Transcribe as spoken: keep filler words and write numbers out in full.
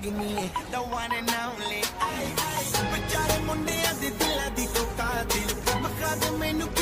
ਨੀ the one and only। ਆਏ ਆਏ ਵਿਚਾਰੇ ਮੁੰਡਿਆਂ ਦੇ ਦਿਲਾਂ ਦੀ ਤੂੰ ਕਾਤਿਲ, ਮਖਾ ਦੇ ਮੈਨੂੰ